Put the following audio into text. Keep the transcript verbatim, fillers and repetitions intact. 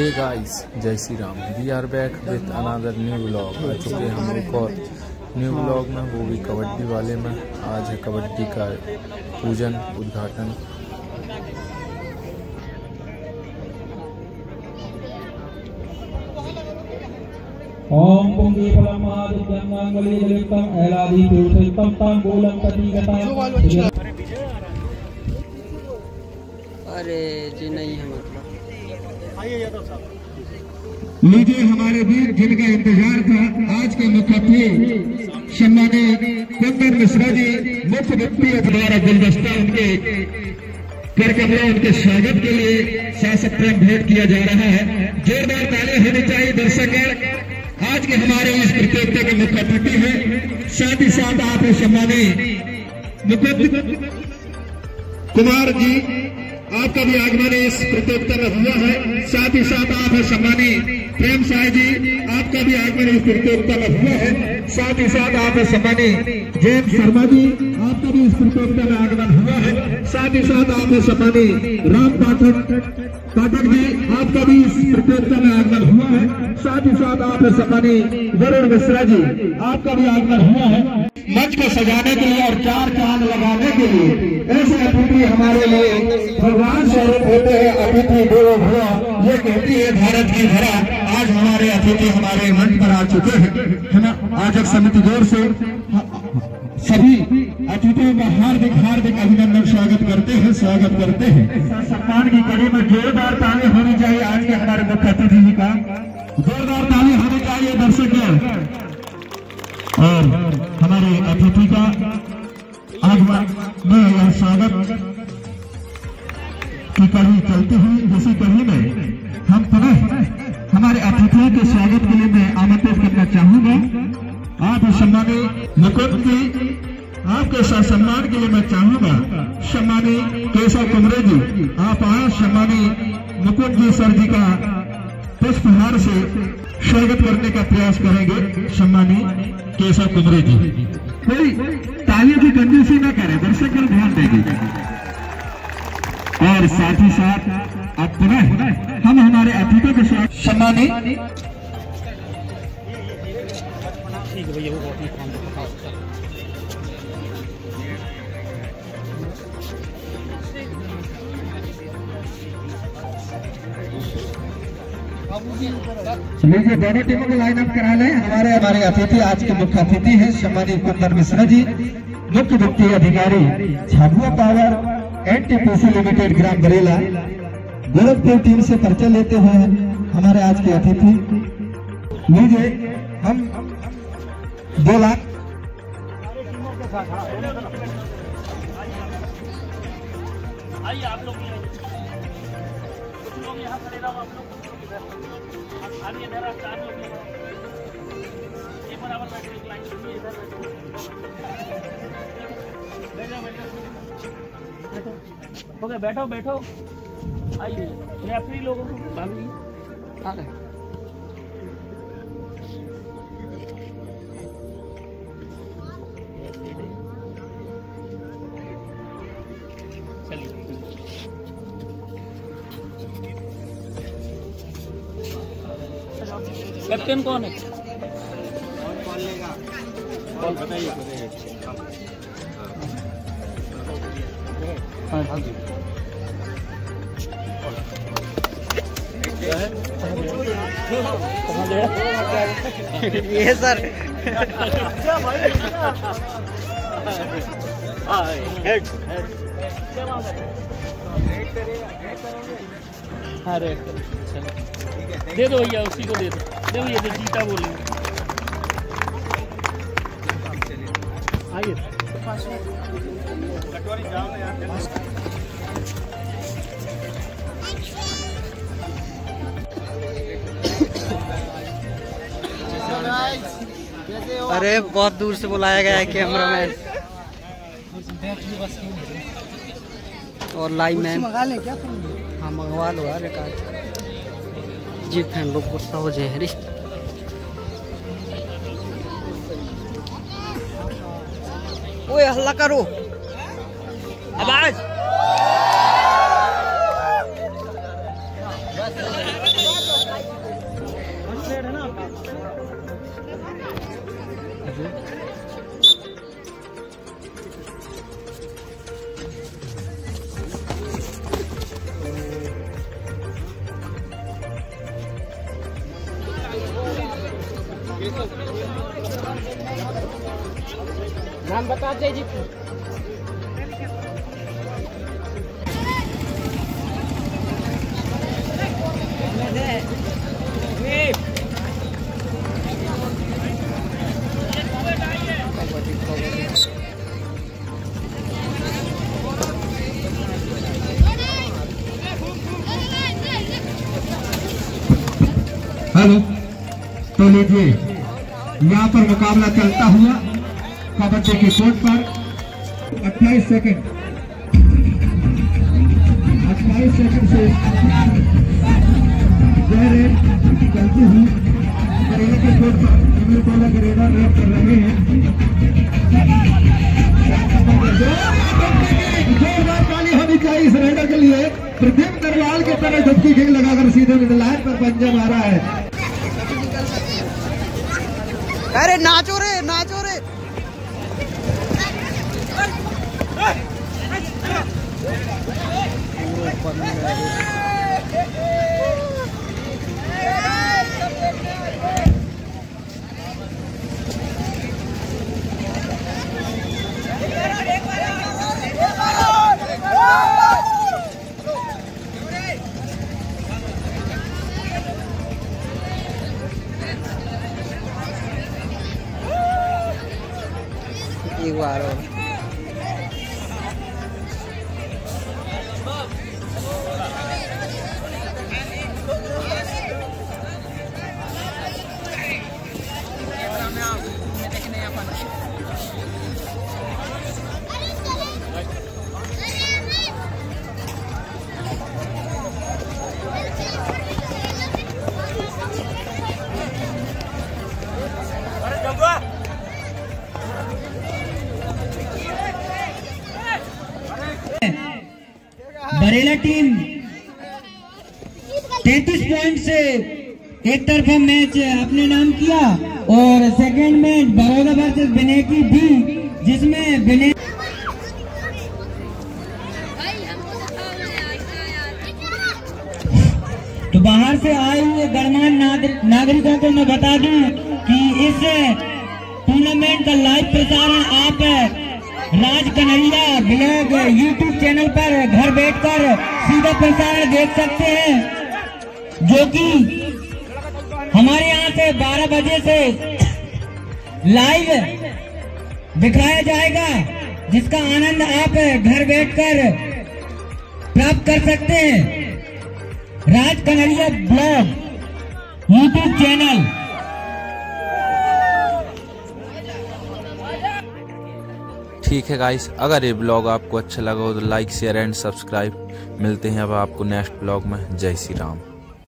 हे guys, जय Shri Ram. We are back with another new vlog. आ चुके हम एक और न्यू व्लॉग में, वो भी कबड्डी वाले में। आज है कबड्डी का पूजन उद्घाटन। ओम पुंगी फलम महादित्यं मंगले जलितम ऐलादि पुरुषोत्तम तम बोलम पतिगता। अरे जी नहीं है मतलब। लीजिए हमारे वीर जिनका इंतजार था, आज के मुख्य अतिथि सम्मानित कुंदन मिश्रा जी, मुख्य व्यक्ति द्वारा गुलदस्ता उनके कार्यक्रम उनके स्वागत के लिए शासक प्रेम भेंट किया जा रहा है। जोरदार ताली होनी चाहिए दर्शक। आज के हमारे इस प्रतियोगिता के मुख्य अतिथि हैं, साथ ही साथ आप सम्मानित मुकुंद कुमार जी, आपका भी आगमन इस प्रतियोगिता में हुआ है। साथ ही साथ आप है सम्मानित प्रेम साय जी, आपका भी आगमन इस प्रतियोगिता में हुआ है। साथ ही साथ आप है सम्मानित जेम्स शर्मा जी, आपका भी इस प्रतियोगिता में आगमन हुआ है। साथ ही साथ आप है सम्मानित राम पाठक पाठक जी, आपका भी इस प्रतियोगिता में आगमन हुआ है। साथ ही साथ आप है सम्मानित वरुण मिश्रा जी, आपका भी आगमन हुआ है। मंच को सजाने के लिए और चार चांद लगाने के लिए ऐसे अतिथि हमारे लिए भगवान स्वरूप होते हैं। अतिथि देवो भव, ये कहती है भारत की धरा। आज हमारे अतिथि हमारे मंच पर आ चुके हैं, है ना। आयोजक समिति की ओर से सभी अतिथियों का हार्दिक हार्दिक अभिनंदन स्वागत करते हैं स्वागत करते हैं। सम्मान की कड़ी में जोरदार ताली होनी चाहिए। आज के हमारे मुख्य अतिथि जी का जोरदार ताली होनी चाहिए दर्शक। और हमारे अतिथि का आगमन में यह स्वागत की कड़ी चलती हुई इसी कड़ी में हम पुनः हमारे अतिथियों के स्वागत के लिए मैं आमंत्रित करना चाहूंगा। आप सम्मानित मुकुंद जी, आपके साथ सम्मान के लिए मैं चाहूंगा सम्मानित केशव कुमरे जी, आप आए सम्मानित मुकुंद जी सर जी का पुष्पहार से स्वागत करने का प्रयास करेंगे। सम्मानित केशव कुमरे जी, कोई तालियों की कंजूसी न करे, दर्शक पर ध्यान देंगे। और साथ ही साथ अब पुनः हम हमारे अतिथियों के साथ सम्मानित लीजिए दोनों टीमों को लाइन अप करा लें। हमारे हमारे अतिथि आज के मुख्य अतिथि हैं सम्मानित कुंदन मिश्रा जी, मुख्य वित्तीय अधिकारी झाबुआ पावर एनटीपीसी लिमिटेड ग्राम बरेला गोरखपुर टीम से परिचय लेते हुए हमारे आज के अतिथि। लीजिए हम दो लाख आइए आप लोग कुछ लोग यहाँ खड़े रहो, आप लोग आगे इधर चार लोग एक बराबर बैठे, एक लाइन सुनिए, इधर बैठो हो गया, बैठो बैठो। आइए रेफरी लोगों को भाभी आ गए। कैप्टन कौन है? कौन लेगा? कौन बताइए? ये सर अरे दे दो भैया, उसी को दे दो। दे भैया, जीता बोल रहे आइए। अरे बहुत दूर से बुलाया गया है कैमरा मैन और लाइव मैन। मंगा ले क्या? हाँ मंगवा लो यार एक जी, फैन लोग गुस्सा हो जाए। ओए हल्ला करो आवाज। नाम बता दे जी। हेलो, तो लीजिए यहाँ पर मुकाबला चलता हुआ कबड्डी के कोर्ट पर अट्ठाईस सेकंड अट्ठाईस सेकंड से चलती हुई करेला के कोर्ट पर अमीरकोला के रेडर रेड कर रहे हैं। जोरदार ताली होनी चाहिए इस रेडर के लिए। प्रदीप नरवाल की तरह डुबकी किक लगाकर सीधे मिडिल लाइन पर पंजा मारा है। अरे नाचो रे नाचो रे। एक बार और बरेला टीम तैतीस पॉइंट से एक तरफा मैच अपने नाम किया और सेकंड मैच बड़ौदा वर्सेस बिनेकी बी, जिसमें बिने तो बाहर से आए हुए गणमान्य नागरिकों को मैं बता दूं कि इस टूर्नामेंट का लाइव प्रसारण आप Raj Kanhaiya blog YouTube channel पर घर बैठकर सीधा प्रसारण देख सकते हैं, जो कि हमारे यहाँ से बारह बजे से लाइव दिखाया जाएगा, जिसका आनंद आप घर बैठकर प्राप्त कर सकते हैं। Raj Kanhaiya blog YouTube channel. ठीक है गाइस, अगर ये ब्लॉग आपको अच्छा लगा हो तो लाइक शेयर एंड सब्सक्राइब। मिलते हैं अब आपको नेक्स्ट ब्लॉग में। जय श्री राम।